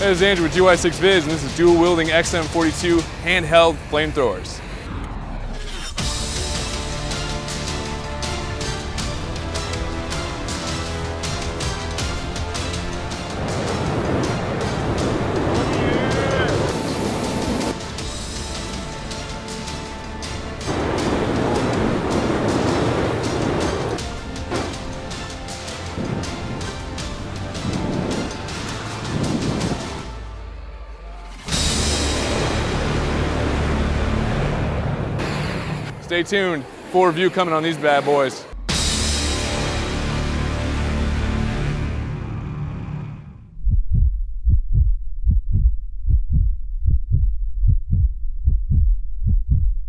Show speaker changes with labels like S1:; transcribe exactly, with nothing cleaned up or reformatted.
S1: This is Andrew with G Y six Viz, and this is dual wielding X M forty-two handheld flamethrowers. Stay tuned, full review coming on these bad boys.